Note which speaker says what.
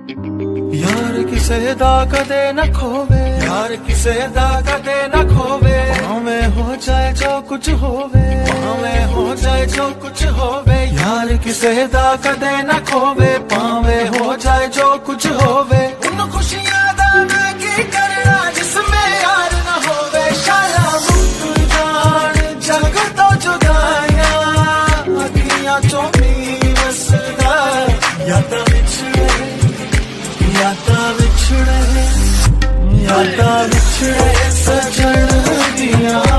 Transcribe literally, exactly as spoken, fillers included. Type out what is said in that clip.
Speaker 1: यार किसे दा कदे न खोवे, यार किसे दा कदे न खोवे, भावे हो जाए जो कुछ होवे, भावे हो जाए जो कुछ होवे। यार किसे दा कदे न खोवे, भावे हो जाए जो कुछ होवे। उन खुशियां दा मैं की करना जिसमें यार न होवे। शाला मुक्कर जान जग तो जुदाइयां, अखियां चों नी वसदा, यादां विछड़े यादां विछड़े यादां विछड़े सजन दियां।